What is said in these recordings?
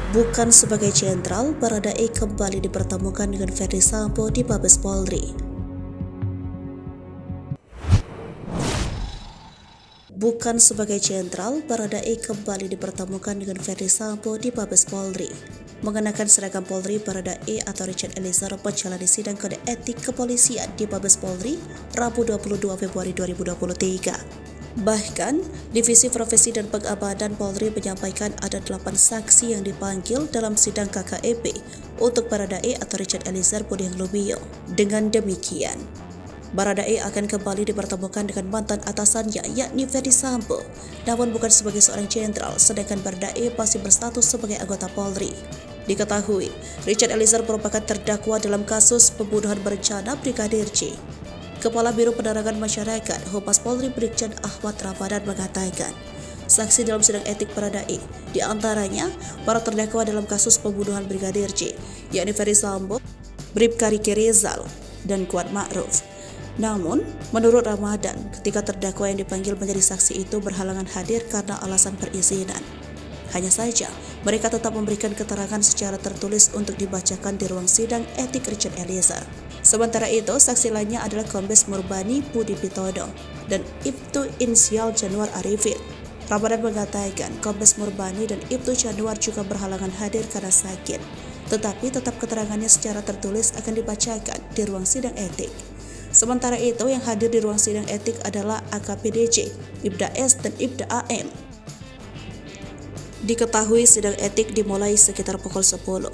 Bukan sebagai jenderal, Baradae kembali dipertemukan dengan Ferdy Sambo di Mabes Polri. Bukan sebagai jenderal, Baradae kembali dipertemukan dengan Ferdy Sambo di Mabes Polri. Mengenakan seragam Polri, Baradae atau Richard Eliezer menjalani sidang kode etik kepolisian di Mabes Polri Rabu 22 Februari 2023. Bahkan, Divisi Profesi dan Pengamanan Polri menyampaikan ada 8 saksi yang dipanggil dalam sidang KKEP untuk Baradae atau Richard Eliezer Budiang Lumiu. Dengan demikian, Baradae akan kembali dipertemukan dengan mantan atasannya yakni Ferdy Sambo, namun bukan sebagai seorang jenderal, sedangkan Baradae masih berstatus sebagai anggota Polri. Diketahui, Richard Eliezer merupakan terdakwa dalam kasus pembunuhan berencana Brigadir J. Kepala Biro Penerangan Masyarakat Humas Polri Brigjen Ahmad Ramadan mengatakan, saksi dalam sidang etik Baradae, di antaranya para terdakwa dalam kasus pembunuhan Brigadir J, yakni Ferdy Sambo, Bribka Riki Rizal, dan Kuat Ma'ruf. Namun, menurut Ramadan, ketika terdakwa yang dipanggil menjadi saksi itu berhalangan hadir karena alasan perizinan. Hanya saja, mereka tetap memberikan keterangan secara tertulis untuk dibacakan di ruang sidang etik Richard Eliezer. Sementara itu, saksi lainnya adalah Kombes Murbani Budi Pitodo dan Ibtu Insial Januar Arifin. Ramadan mengatakan Kombes Murbani dan Ibtu Januar juga berhalangan hadir karena sakit, tetapi tetap keterangannya secara tertulis akan dibacakan di ruang sidang etik. Sementara itu, yang hadir di ruang sidang etik adalah AKPDJ, Ibda S, dan Ibda AM. Diketahui sidang etik dimulai sekitar pukul 10.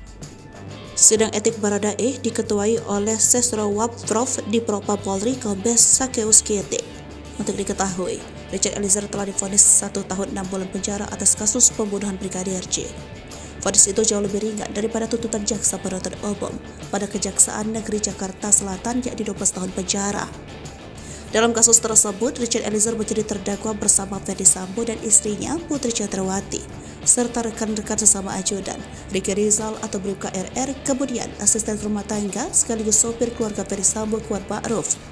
Sidang etik Baradae diketuai oleh Sesrawap Prof di Propam Polri Kombes Sakeus Kietik. Untuk diketahui, Richard Eliezer telah divonis 1 tahun 6 bulan penjara atas kasus pembunuhan Brigadir J. Vonis itu jauh lebih ringan daripada tuntutan jaksa penuntut umum pada Kejaksaan Negeri Jakarta Selatan, yakni 12 tahun penjara. Dalam kasus tersebut, Richard Eliezer menjadi terdakwa bersama Ferdy Sambo dan istrinya Putri Chandrawati, serta rekan-rekan sesama ajudan, Riki Rizal atau Bribka RR, kemudian asisten rumah tangga sekaligus sopir keluarga Ferdy Sambo Kuat Ma'ruf.